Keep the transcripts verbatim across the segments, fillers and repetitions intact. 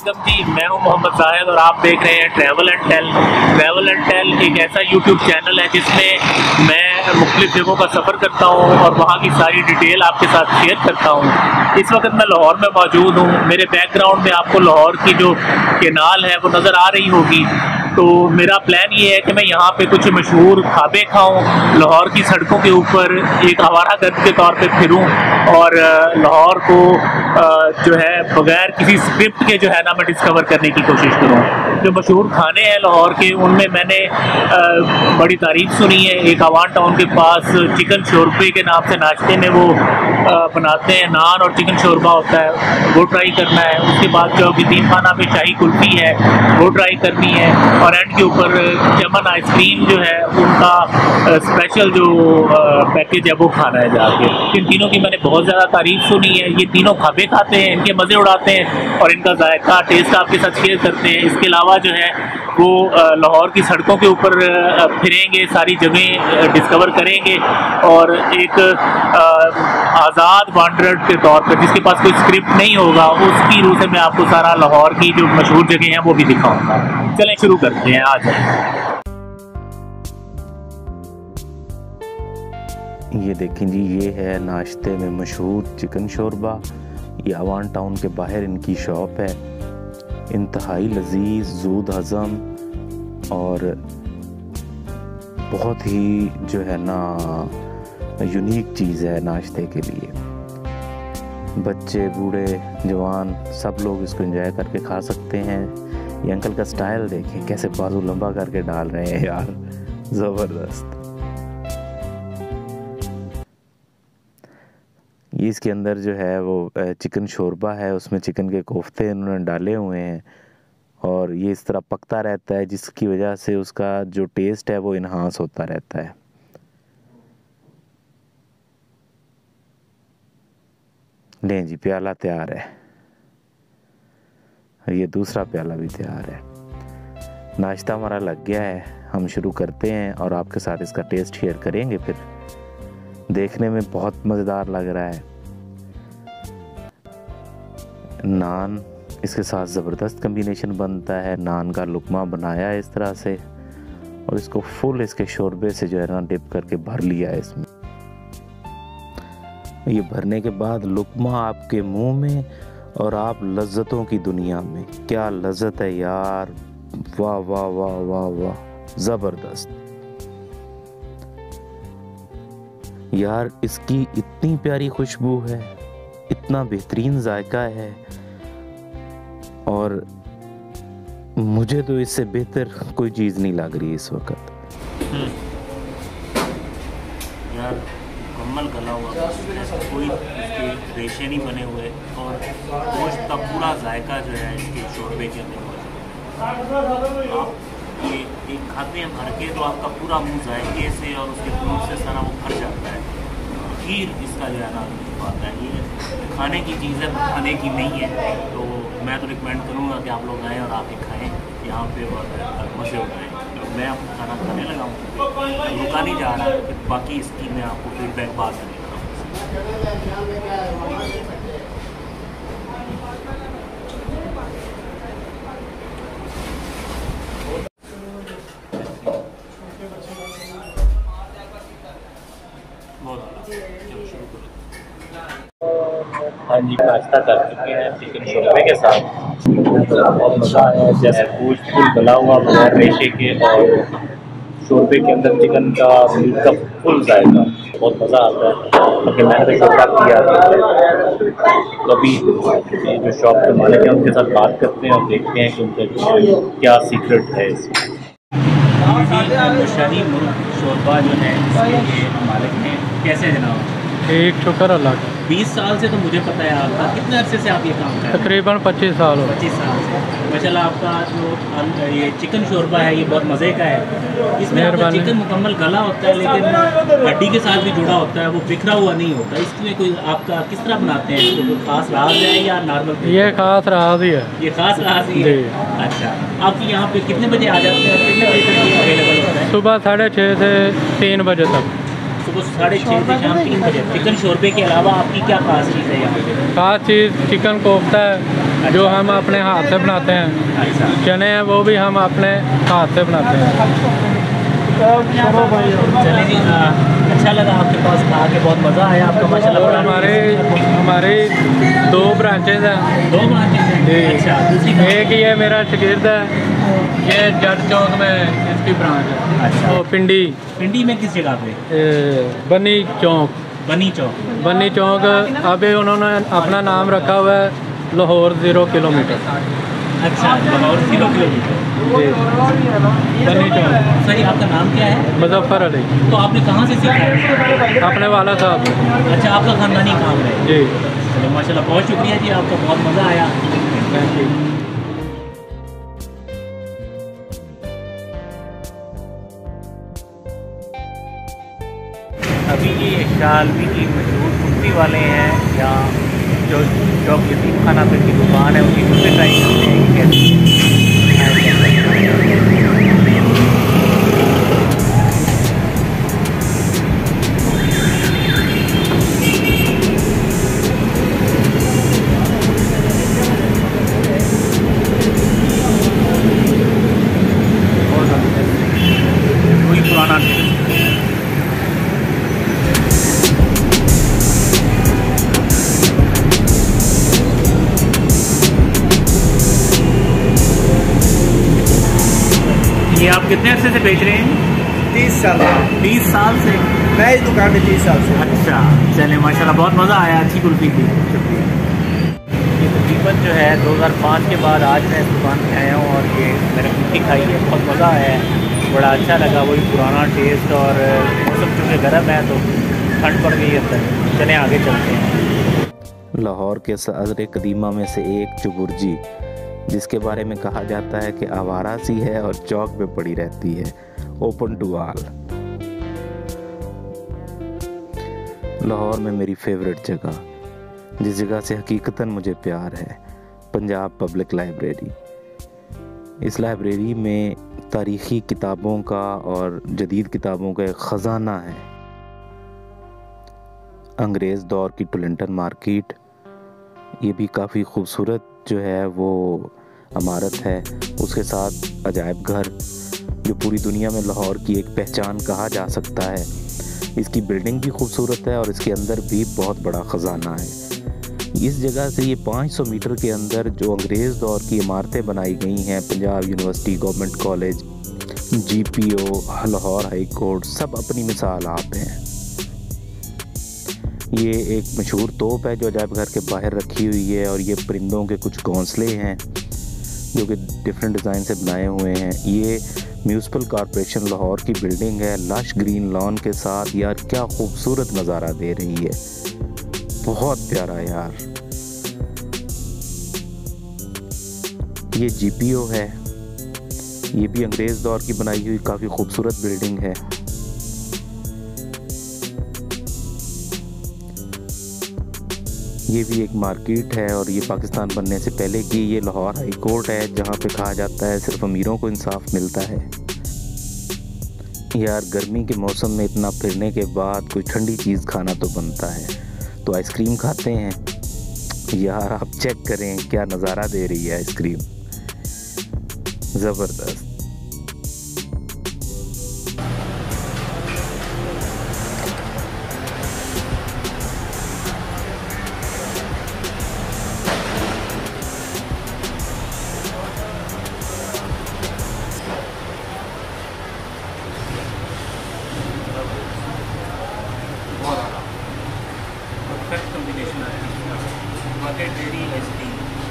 असलम जी, मैं हूं मोहम्मद जाहिद और आप देख रहे हैं travel and tell. Travel and tell एक ऐसा यूट्यूब चैनल है जिसमें मैं मुख्तलिफ जगहों का सफ़र करता हूं और वहां की सारी डिटेल आपके साथ शेयर करता हूं। इस वक्त मैं लाहौर में मौजूद हूं। मेरे बैकग्राउंड में आपको लाहौर की जो केनाल है वो नज़र आ रही होगी। तो मेरा प्लान ये है कि मैं यहाँ पे कुछ मशहूर ढाबे खाऊं, लाहौर की सड़कों के ऊपर एक आवारागर्द के तौर पे फिरूं और लाहौर को जो है बगैर किसी स्क्रिप्ट के जो है ना मैं डिस्कवर करने की कोशिश करूं। जो मशहूर खाने हैं लाहौर के, उनमें मैंने बड़ी तारीफ सुनी है। एक अवान टाउन के पास चिकन शोरबे के नाम से नाश्ते में वो बनाते हैं, नान और चिकन शोरबा होता है, वो ट्राई करना है। उसके बाद जो यतीम खाना पे शाही कुल्फ़ी है वो ट्राई करनी है और एंड के ऊपर चमन आइसक्रीम जो है उनका स्पेशल जो पैकेज है वो खाना है जाके। इन तीनों की मैंने बहुत ज़्यादा तारीफ सुनी है। ये तीनों खाबे खाते हैं, इनके मज़े उड़ाते हैं और इनका जायका टेस्ट आपके साथ शेयर करते हैं। इसके अलावा जो है वो लाहौर की सड़कों के ऊपर फिरेंगे, सारी जगह डिस्कवर करेंगे और एक आज़ाद वांडरर के तौर पर जिसके पास कोई स्क्रिप्ट नहीं होगा उसकी रूह से मैं आपको सारा लाहौर की जो मशहूर जगह हैं वो भी दिखाऊंगा। चलें शुरू करते हैं, आ जाए। ये देखें जी, ये है नाश्ते में मशहूर चिकन शोरबा। ये अवान टाउन के बाहर इनकी शॉप है। इंतहाई लजीज, ज़ूद हज़म और बहुत ही जो है ना यूनिक चीज़ है नाश्ते के लिए। बच्चे, बूढ़े, जवान सब लोग इसको एंजॉय करके खा सकते हैं। ये अंकल का स्टाइल देखें, कैसे बाजू लंबा करके डाल रहे हैं यार, ज़बरदस्त। ये इसके अंदर जो है वो चिकन शोरबा है, उसमें चिकन के कोफ्ते इन्होंने डाले हुए हैं और ये इस तरह पकता रहता है जिसकी वजह से उसका जो टेस्ट है वो इन्हांस होता रहता है। लें जी, प्याला तैयार है। ये दूसरा प्याला भी तैयार है। नाश्ता हमारा लग गया है, हम शुरू करते हैं और आपके साथ इसका टेस्ट शेयर करेंगे। फिर देखने में बहुत मज़ेदार लग रहा है। नान इसके साथ ज़बरदस्त कम्बिनेशन बनता है। नान का लुकमा बनाया है इस तरह से और इसको फुल इसके शोरबे से जो है ना डिप करके भर लिया है इसमें। ये भरने के बाद लुकमा आपके मुंह में और आप लज्जतों की दुनिया में। क्या लज्जत है यार, वाह वाह वाह वाह वाह, ज़बरदस्त यार। इसकी इतनी प्यारी खुशबू है, इतना बेहतरीन जायका है और मुझे तो इससे बेहतर कोई चीज़ नहीं लग रही इस वक्त। यार मुकम्मल गला हुआ, कोई इसके रेशे नहीं बने हुए और गोश्त का पूरा जायका जो है इसके शोरबे के अंदर मौजूद है। आप ये एक खाते हैं भर के तो आपका पूरा मुंह जायके से और उसके दूध से सारा वो भर जाता है। खीर इसका जो है ना आता है। ये खाने की चीज़ है, खाने की नहीं है। तो मैं तो रिकमेंड करूँगा कि आप लोग आएँ और आके खाएँ यहाँ पे और मज़े उठाएँ। तो मैं आपको खाना खाने लगा हूँ, रुका नहीं जा रहा है। बाकी इसकी मैं आपको फीडबैक बाद में देता हूँ। हाँ जी, नाश्ता कर चुके हैं चिकन शोरबे के साथ। बहुत मज़ा आया। जैसे गोश्त फुल गला हुआ बगैर रेशे के और शोरबे के अंदर चिकन का मीट का फुल जाएगा, बहुत मज़ा आता है। लेकिन मैंने तो शॉप किया तो अभी ये जो शॉप के मालिक हैं उनके साथ बात करते हैं और देखते हैं कि उनका क्या सीक्रेट है इसमें। शाही मुर्ग शोरबा जो है इसके मालिक हैं। कैसे जनाब? एक शुक्र अल्लाह का। बीस साल से तो मुझे पता है आपका। कितने अरसे से आप ये काम कर रहे हैं? तकरीबन पच्चीस साल हो। पच्चीस साल से माशाल्लाह। आपका जो ये चिकन शोरबा है ये बहुत मज़े का है। इसमें आपका चिकन मुकम्मल गला होता है लेकिन हड्डी के साथ भी जुड़ा होता है, वो बिखरा हुआ नहीं होता। इसमें कोई आपका किस तरह बनाते हैं? कोई खास राज है या नॉर्मल? ये खास राज ही है। ये खास राज ही है। अच्छा, आपके यहाँ पे कितने बजे आ जाते हैं, कितने बजे तक ये अवेलेबल होता है? सुबह साढ़े छः से तीन बजे तक। सुबह साढ़े छः से शाम तीन बजे। चिकन शोरबे के अलावा आपकी क्या खास चीज़ है यहाँ पे? खास चीज़ चिकन कोफ्ता है, जो हम अपने हाथ से बनाते हैं। अच्छा। चने हैं वो भी हम अपने हाथ से बनाते हैं। चलिए जी, अच्छा लगा आपके पास खा के, बहुत मज़ा आया आपका माशाल्लाह। और हमारे हमारे दो ब्रांचेज हैं। दो ब्रांचेज हैं जी। अच्छा, दूसरी एक ये मेरा शागिर्द है, ये जट चौक में इसकी ब्रांच है। अच्छा। वो पिंडी पिंडी में किस जगह पे? ए, बनी चौक। बनी चौक। बनी चौक अभी उन्होंने अपना नाम रखा हुआ है लाहौर ज़ीरो किलोमीटर। अच्छा, लाहौर ज़ीरो किलोमीटर। जी, बनी चौक। सही, आपका नाम क्या है? मुजफ्फर अली। तो आपने कहाँ से सीखा है? अपने वाला साहब से। अच्छा, आपका खानदानी काम है? जी। चलो माशाल्लाह, बहुत शुक्रिया जी, आपका बहुत मज़ा आया। Thank you. अभी ये शालवी की मशहूर कुल्फ़ी वाले हैं, या जो चौक यतीम खाना पे की दुकान है, उनकी कुल्फ़ी ट्राई करते हैं कि कैसी। वही पुराना ये आप कितने अर्से से बेच रहे हैं? तीस साल तीस साल से? मैं इस दुकान में तीस साल से। अच्छा, चले माशाल्लाह, बहुत मज़ा आया, अच्छी कुल्फ़ी थी। ये तकरीबन जो है दो हज़ार पाँच के बाद आज मैं इस दुकान पे आया हूँ और ये मैंने कुल्फ़ी खाई है, बहुत मज़ा आया है, बड़ा अच्छा लगा। वही पुराना टेस्ट, और मौसम चूँकि गर्म है तो ठंड पड़ गई अंदर। चले आगे चलते हैं। लाहौर के सदर कदीमा में से एक चुबुर्जी, जिसके बारे में कहा जाता है कि आवारा सी है और चौक पे पड़ी रहती है, ओपन टू ऑल। लाहौर में मेरी फेवरेट जगह, जिस जगह से हकीकतन मुझे प्यार है, पंजाब पब्लिक लाइब्रेरी। इस लाइब्रेरी में तारीख़ी किताबों का और जदीद किताबों का एक ख़जाना है। अंग्रेज़ दौर की टुलिंटन मार्केट, ये भी काफ़ी खूबसूरत जो है वो इमारत है। उसके साथ अजायब घर, जो पूरी दुनिया में लाहौर की एक पहचान कहा जा सकता है। इसकी बिल्डिंग भी खूबसूरत है और इसके अंदर भी बहुत बड़ा ख़जाना है। इस जगह से ये पाँच सौ मीटर के अंदर जो अंग्रेज़ दौर की इमारतें बनाई गई हैं, Punjab university, government college, G P O, Lahore high court, सब अपनी मिसाल आप हैं। ये एक मशहूर तोप है जो अजायब घर के बाहर रखी हुई है, और ये परिंदों के कुछ घोंसले हैं जो कि डिफरेंट डिज़ाइन से बनाए हुए हैं। ये म्यूनसिपल कॉरपोरेशन लाहौर की बिल्डिंग है, लश ग्रीन लॉन के साथ। यार क्या खूबसूरत नज़ारा दे रही है, बहुत प्यारा यार। ये जी पी ओ है, ये भी अंग्रेज़ दौर की बनाई हुई काफ़ी खूबसूरत बिल्डिंग है। ये भी एक मार्केट है, और ये पाकिस्तान बनने से पहले की ये लाहौर हाई कोर्ट है, जहाँ पे कहा जाता है सिर्फ अमीरों को इंसाफ मिलता है। यार गर्मी के मौसम में इतना फिरने के बाद कोई ठंडी चीज़ खाना तो बनता है, तो आइसक्रीम खाते हैं। यार आप चेक करें क्या नज़ारा दे रही है आइसक्रीम, ज़बरदस्त। परफेक्ट कॉम्बिनेशन है, बकेट रेडी आइसक्रीम।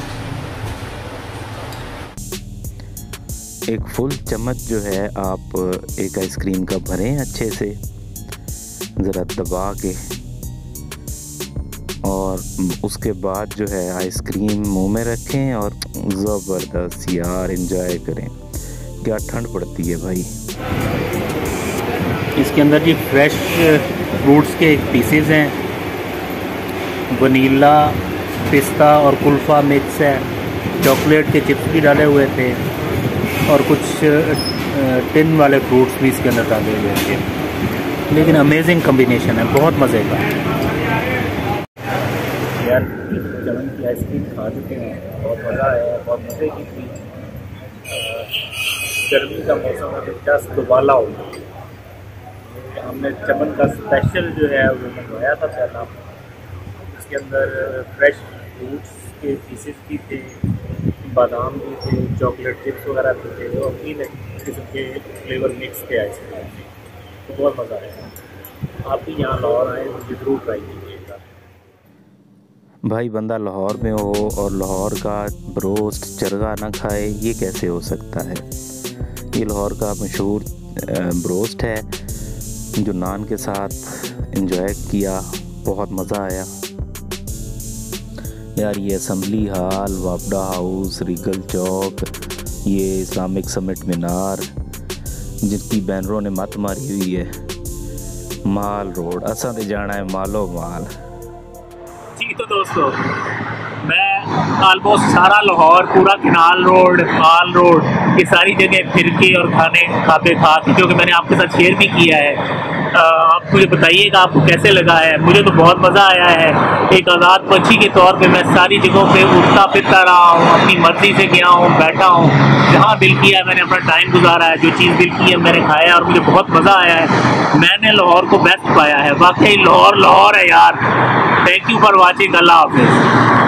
एक फुल चम्मच जो है आप एक आइसक्रीम का भरें अच्छे से, ज़रा दबा के, और उसके बाद जो है आइसक्रीम मुंह में रखें और ज़बरदस्त यार एंजॉय करें। क्या ठंड पड़ती है भाई। इसके अंदर जी फ्रेश फ्रूट्स के पीसेस हैं, वनीला, पिस्ता और कुल्फ़ा मिक्स है, चॉकलेट के चिप्स भी डाले हुए थे, और कुछ टिन वाले फ्रूट्स भी इसके अंदर डाले हुए थे। लेकिन अमेजिंग कॉम्बिनेशन है, बहुत मज़े का। यार चमन की आइसक्रीम खा चुके हैं, बहुत मज़ा आया, बहुत मज़े की थी। गर्मी का मौसम है, जस्ट दुबाला हो गया। हमने चमन का स्पेशल जो है वो मंगवाया था पहला, उसके अंदर फ्रेश फ्रूट्स के पीसेस भी थे, बादाम भी थे, चॉकलेट चिप्स वगैरह भी थे और तीन किस्म के फ्लेवर मिक्स के आइसक्रीम थे, तो बहुत मज़ा आया। आप भी यहाँ लाहौर आए तो ज़रूर ट्राई कीजिएगा। भाई बंदा लाहौर में हो और लाहौर का ब्रोस्ट चरगा ना खाए, ये कैसे हो सकता है। ये लाहौर का मशहूर ब्रोस्ट है जो नान के साथ एंजॉय किया, बहुत मज़ा आया यार। ये असम्बली हाल, वापडा हाउस, रिगल चौक, ये इस्लामिक समिट मीनार जिनकी बैनरों ने मत मारी हुई है, माल रोड, असा तो जाना है मालो माल। जी तो दोस्तों, मैं ऑलमोस्ट सारा लाहौर, पूरा किनाल रोड, माल रोड, ये सारी जगह फिर के और खाने खाते खा के, क्योंकि मैंने आपके साथ शेयर भी किया है। आ, आप मुझे बताइएगा आपको कैसे लगा है। मुझे तो बहुत मज़ा आया है। एक आज़ाद पक्षी के तौर पे मैं सारी जगहों पे उठता फिरता रहा हूँ, अपनी मर्ज़ी से गया हूँ, बैठा हूँ, जहाँ दिल किया मैंने अपना टाइम गुजारा है, जो चीज़ दिल की है मैंने खाया और मुझे बहुत मज़ा आया है। मैंने लाहौर को बेस्ट पाया है, वाकई लाहौर लाहौर है यार। Thank you for watching. अल्लाह हाफिज़।